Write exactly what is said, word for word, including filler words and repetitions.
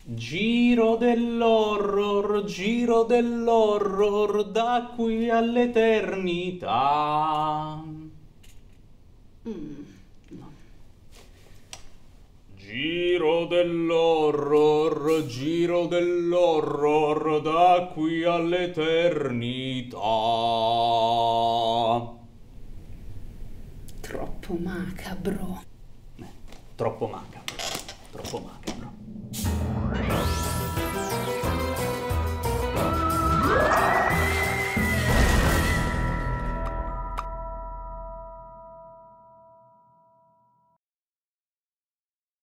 Giro dell'horror, giro dell'horror da qui all'eternità. Mm, no. Giro dell'horror, giro dell'horror da qui all'eternità. Troppo macabro. Eh, troppo macabro.